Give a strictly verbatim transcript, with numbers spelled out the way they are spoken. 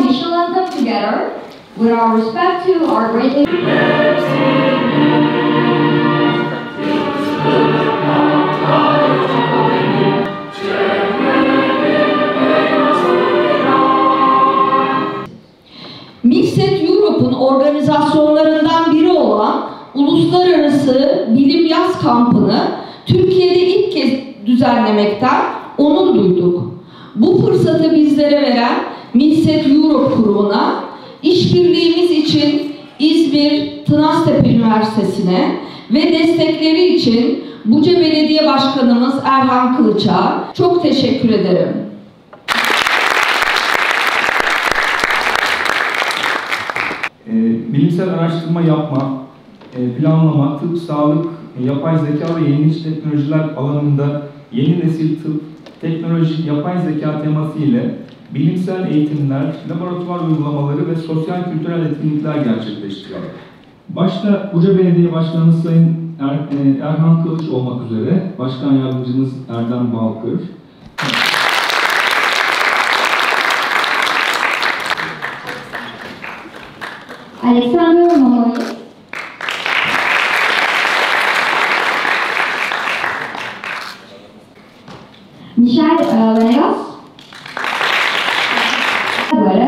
we shall end them together with our respect to our great Milset Europe'un organizasyonlarından biri olan Uluslararası Bilim Yaz Kampı'nı Türkiye'de ilk kez düzenlemekten onur duyduk. Bu fırsatı bizlere veren Milset Europe kurumuna, işbirliğimiz için İzmir Tınaztepe Üniversitesi'ne ve destekleri için Buca Belediye Başkanımız Erhan Kılıç'a çok teşekkür ederim. Bilimsel araştırma yapma, planlama, tıp, sağlık, yapay zeka ve yenilikçi teknolojiler alanında yeni nesil tıp, teknoloji, yapay zeka teması ile bilimsel eğitimler, laboratuvar uygulamaları ve sosyal kültürel etkinlikler gerçekleştiriyor. Başta Buca Belediye Başkanımız Sayın er, Erhan Kılıç olmak üzere Başkan Yardımcımız Erdem Balkır, Alexander Momoy, Michel uh, Venegas,